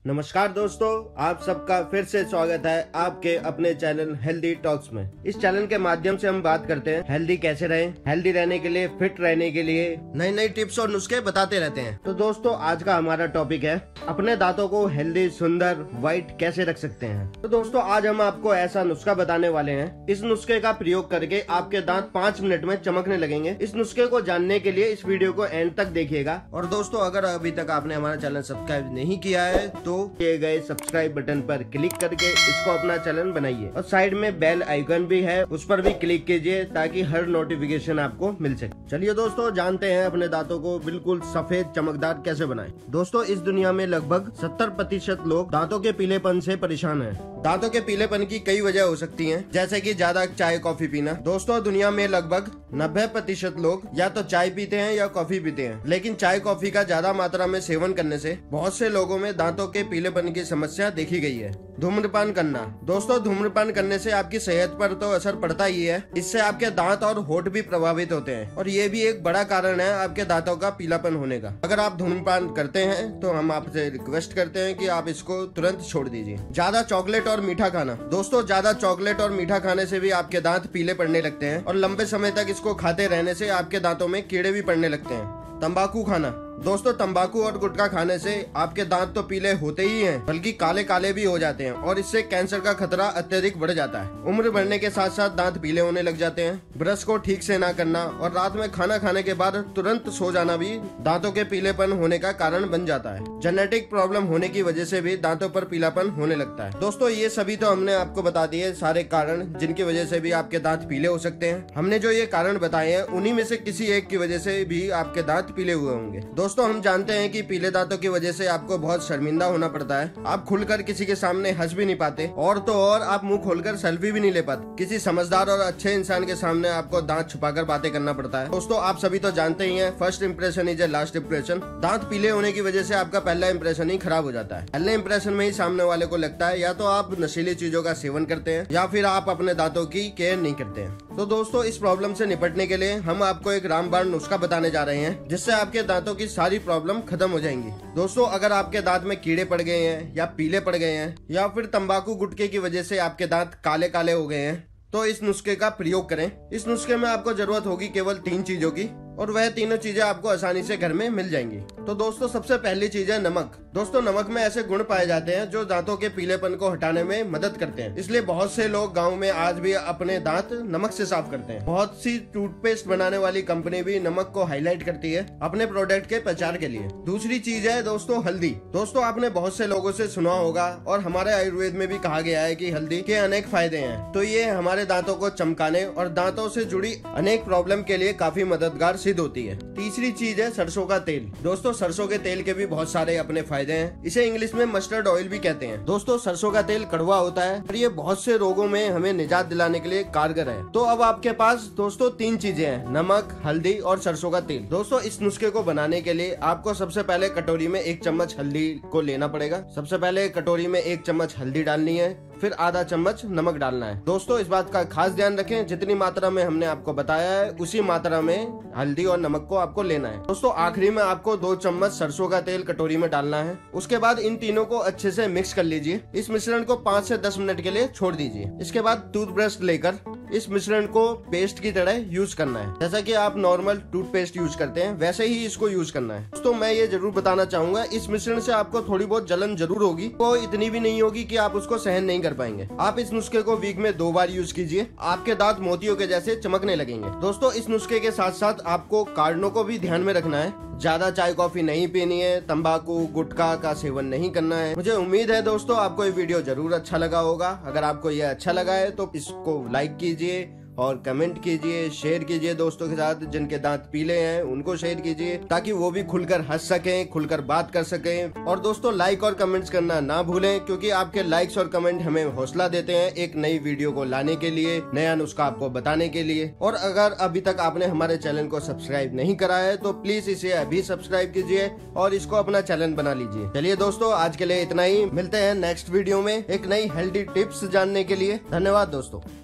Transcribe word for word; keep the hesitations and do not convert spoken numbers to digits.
नमस्कार दोस्तों, आप सबका फिर से स्वागत है आपके अपने चैनल हेल्दी टॉक्स में। इस चैनल के माध्यम से हम बात करते हैं हेल्दी कैसे रहें, हेल्दी रहने के लिए, फिट रहने के लिए नई नई टिप्स और नुस्खे बताते रहते हैं। तो दोस्तों आज का हमारा टॉपिक है अपने दांतों को हेल्दी, सुंदर, व्हाइट कैसे रख सकते हैं। तो दोस्तों आज हम आपको ऐसा नुस्खा बताने वाले हैं। इस नुस्खे का प्रयोग करके आपके दांत पाँच मिनट में चमकने लगेंगे। इस नुस्खे को जानने के लिए इस वीडियो को एंड तक देखिएगा। और दोस्तों अगर अभी तक आपने हमारा चैनल सब्सक्राइब नहीं किया है तो किए गए सब्सक्राइब बटन पर क्लिक करके इसको अपना चैनल बनाइए और साइड में बेल आइकन भी है, उस पर भी क्लिक कीजिए ताकि हर नोटिफिकेशन आपको मिल सके। चलिए दोस्तों जानते हैं अपने दांतों को बिल्कुल सफेद चमकदार कैसे बनाएं। दोस्तों इस दुनिया में लगभग सत्तर प्रतिशत लोग दांतों के पीलेपन से परेशान हैं। दांतों के पीलेपन की कई वजह हो सकती हैं, जैसे कि ज्यादा चाय कॉफी पीना। दोस्तों दुनिया में लगभग नब्बे प्रतिशत लोग या तो चाय पीते हैं या कॉफी पीते हैं, लेकिन चाय कॉफी का ज्यादा मात्रा में सेवन करने से बहुत से लोगों में दांतों के पीलेपन की समस्या देखी गई है। धूम्रपान करना। दोस्तों धूम्रपान करने से आपकी सेहत पर तो असर पड़ता ही है, इससे आपके दांत और होंठ भी प्रभावित होते हैं और ये भी एक बड़ा कारण है आपके दांतों का पीलापन होने का। अगर आप धूम्रपान करते हैं तो हम आपसे रिक्वेस्ट करते हैं कि आप इसको तुरंत छोड़ दीजिए। ज्यादा चॉकलेट और मीठा खाना। दोस्तों ज्यादा चॉकलेट और मीठा खाने से भी आपके दांत पीले पड़ने लगते हैं और लंबे समय तक इसको खाते रहने से आपके दांतों में कीड़े भी पड़ने लगते हैं। तंबाकू खाना। दोस्तों तंबाकू और गुटखा खाने से आपके दांत तो पीले होते ही हैं, बल्कि काले काले भी हो जाते हैं और इससे कैंसर का खतरा अत्यधिक बढ़ जाता है। उम्र बढ़ने के साथ साथ दांत पीले होने लग जाते हैं। ब्रश को ठीक से ना करना और रात में खाना खाने के बाद तुरंत सो जाना भी दांतों के पीलेपन होने का कारण बन जाता है। जेनेटिक प्रॉब्लम होने की वजह से भी दांतों पर पीलापन होने लगता है। दोस्तों ये सभी तो हमने आपको बता दिए सारे कारण जिनकी वजह से भी आपके दांत पीले हो सकते हैं। हमने जो ये कारण बताए हैं उन्हीं में से किसी एक की वजह से भी आपके दांत पीले हुए होंगे। दोस्तों हम जानते हैं कि पीले दांतों की वजह से आपको बहुत शर्मिंदा होना पड़ता है। आप खुलकर किसी के सामने हंस भी नहीं पाते और तो और आप मुंह खोलकर सेल्फी भी नहीं ले पाते। किसी समझदार और अच्छे इंसान के सामने आपको दांत छुपाकर बातें करना पड़ता है। दोस्तों आप सभी तो जानते ही हैं, first impression is a last impression. दांत पीले होने की वजह से आपका पहला इंप्रेशन ही खराब हो जाता है। पहले इंप्रेशन में ही सामने वाले को लगता है या तो आप नशीली चीजों का सेवन करते हैं या फिर आप अपने दांतों की केयर नहीं करते हैं। तो दोस्तों इस प्रॉब्लम से निपटने के लिए हम आपको एक रामबाण नुस्खा बताने जा रहे हैं, जिससे आपके दांतों की सारी प्रॉब्लम खत्म हो जाएंगी। दोस्तों अगर आपके दांत में कीड़े पड़ गए हैं या पीले पड़ गए हैं या फिर तंबाकू गुटखे की वजह से आपके दांत काले काले हो गए हैं तो इस नुस्खे का प्रयोग करें। इस नुस्खे में आपको जरूरत होगी केवल तीन चीजों की और वह तीनों चीजें आपको आसानी से घर में मिल जाएंगी। तो दोस्तों सबसे पहली चीज है नमक। दोस्तों नमक में ऐसे गुण पाए जाते हैं जो दांतों के पीलेपन को हटाने में मदद करते हैं, इसलिए बहुत से लोग गांव में आज भी अपने दांत नमक से साफ करते हैं। बहुत सी टूथपेस्ट बनाने वाली कंपनी भी नमक को हाईलाइट करती है अपने प्रोडक्ट के प्रचार के लिए। दूसरी चीज है दोस्तों हल्दी। दोस्तों आपने बहुत से लोगों से सुना होगा और हमारे आयुर्वेद में भी कहा गया है कि हल्दी के अनेक फायदे हैं। तो ये हमारे दांतों को चमकाने और दांतों से जुड़ी अनेक प्रॉब्लम के लिए काफी मददगार सिद्ध होती है। तीसरी चीज है सरसों का तेल। दोस्तों सरसों के तेल के भी बहुत सारे अपने फायदे हैं। इसे इंग्लिश में मस्टर्ड ऑयल भी कहते हैं। दोस्तों सरसों का तेल कड़वा होता है और ये बहुत से रोगों में हमें निजात दिलाने के लिए कारगर है। तो अब आपके पास दोस्तों तीन चीजें हैं, नमक, हल्दी और सरसों का तेल। दोस्तों इस नुस्खे को बनाने के लिए आपको सबसे पहले कटोरी में एक चम्मच हल्दी को लेना पड़ेगा। सबसे पहले कटोरी में एक चम्मच हल्दी डालनी है, फिर आधा चम्मच नमक डालना है। दोस्तों इस बात का खास ध्यान रखें, जितनी मात्रा में हमने आपको बताया है उसी मात्रा में हल्दी और नमक को आपको लेना है। दोस्तों आखिरी में आपको दो चम्मच सरसों का तेल कटोरी में डालना है। उसके बाद इन तीनों को अच्छे से मिक्स कर लीजिए। इस मिश्रण को पाँच से दस मिनट के लिए छोड़ दीजिए। इसके बाद टूथब्रश लेकर इस मिश्रण को पेस्ट की तरह यूज करना है। जैसा कि आप नॉर्मल टूथपेस्ट यूज करते हैं वैसे ही इसको यूज करना है। दोस्तों मैं ये जरूर बताना चाहूंगा, इस मिश्रण से आपको थोड़ी बहुत जलन जरूर होगी, वो इतनी भी नहीं होगी कि आप उसको सहन नहीं कर पाएंगे। आप इस नुस्खे को वीक में दो बार यूज कीजिए, आपके दांत मोतियों के जैसे चमकने लगेंगे। दोस्तों इस नुस्खे के साथ साथ आपको कारणों को भी ध्यान में रखना है। ज्यादा चाय कॉफी नहीं पीनी है, तंबाकू गुटखा का सेवन नहीं करना है। मुझे उम्मीद है दोस्तों आपको ये वीडियो जरूर अच्छा लगा होगा। अगर आपको ये अच्छा लगा है तो इसको लाइक कीजिए और कमेंट कीजिए, शेयर कीजिए दोस्तों के साथ। जिनके दांत पीले हैं उनको शेयर कीजिए ताकि वो भी खुलकर हंस सकें, खुलकर बात कर सकें। और दोस्तों लाइक और कमेंट्स करना ना भूलें, क्योंकि आपके लाइक्स और कमेंट हमें हौसला देते हैं एक नई वीडियो को लाने के लिए, नया नुस्खा आपको बताने के लिए। और अगर अभी तक आपने हमारे चैनल को सब्सक्राइब नहीं करा है तो प्लीज इसे अभी सब्सक्राइब कीजिए और इसको अपना चैनल बना लीजिए। चलिए दोस्तों आज के लिए इतना ही, मिलते हैं नेक्स्ट वीडियो में एक नई हेल्दी टिप्स जानने के लिए। धन्यवाद दोस्तों।